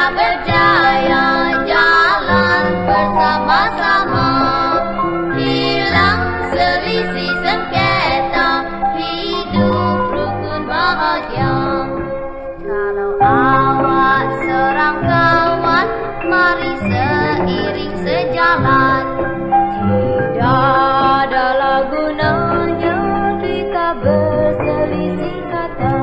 berjaya jalan bersama-sama, hilang selisih sengketa, hidup rukun bahagia. Kalau awak serang kawan, mari seiring sejalan. Tidak adalah gunanya kita berselisih kata.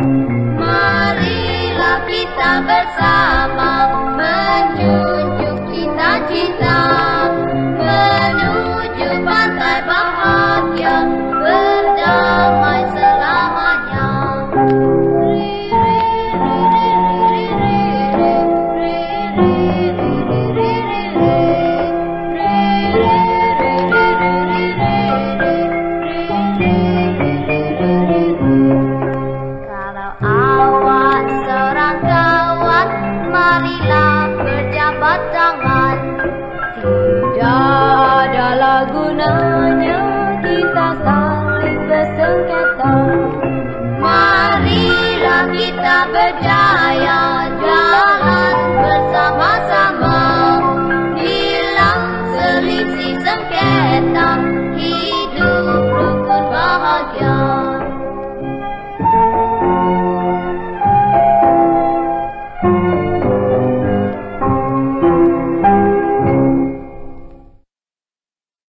Marilah kita bersama menjunjung cita-cita, menuju pantai bahagia, berdamai selamanya. Kalau awak serang kawan, marilah berjabat tangan. Tidak adalah gunanya kita saling bersengketa. Marilah kita berjaya